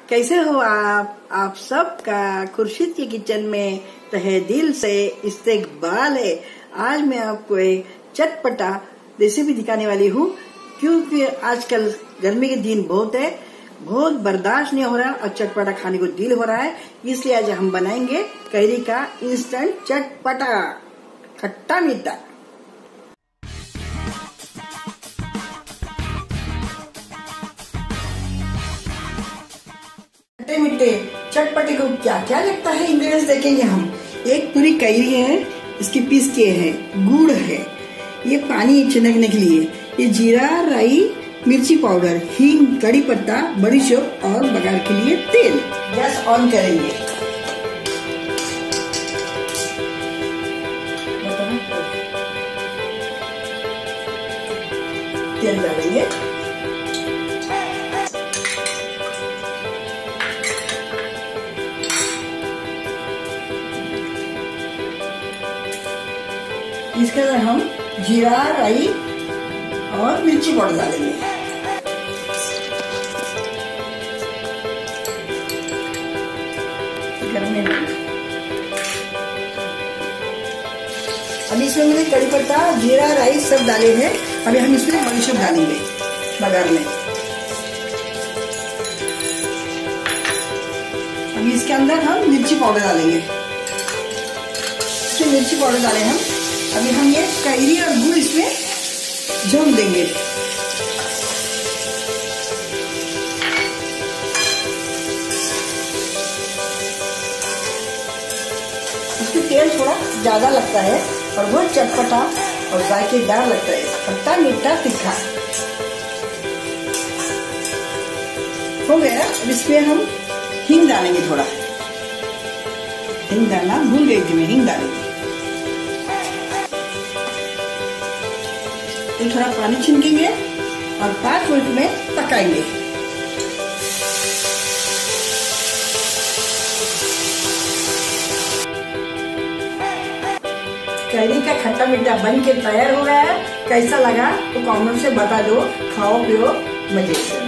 कैसे हो आप सबका खुर्शीद के किचन में तहे दिल से इस्तकबाल है। आज मैं आपको एक चटपटा रेसिपी दिखाने वाली हूँ, क्योंकि आजकल गर्मी के दिन बहुत बर्दाश्त नहीं हो रहा और चटपटा खाने को दिल हो रहा है। इसलिए आज हम बनाएंगे कैरी का इंस्टेंट चटपटा खट्टा मीठा। खट्टे मीठे चटपटे को क्या क्या लगता है, इंग्रेडिएंट्स देखेंगे हम। एक पूरी कैरी है, इसकी पीस के है, गुड़ है, ये पानी छिड़कने के लिए, ये जीरा, राई, मिर्ची पाउडर, हींग, कड़ी पत्ता, बड़ी शौक और बघार के लिए तेल। गैस ऑन करेंगे। तेल डालेंगे। इसके अंदर हम जीरा, राई और मिर्ची पाउडर डालेंगे। अभी इसमें मैंने कड़ी पत्ता, जीरा, राई सब डाले हैं। अभी हम इसमें बड़ी शौक डालेंगे बघार में। अभी इसके अंदर हम मिर्ची पाउडर डालेंगे। इसमें मिर्ची पाउडर डाले हम। अभी हम ये कैरी और गुड़ इसमें झोंक देंगे। इसमें तेल थोड़ा ज्यादा लगता है और वो चटपटा और जायकेदार लगता है, खट्टा मीठा तीखा हो गया। अब इसमें हम हींग डालेंगे। थोड़ा हींग डालना भूल गई थी मैं, हींग डालेंगे। थोड़ा पानी छिड़केंगे और 5 मिनट में पकाएंगे। कैरी का खट्टा मीठा बन के तैयार हो गया है। कैसा लगा तो कमेंट से बता दो। खाओ पियो मजे से।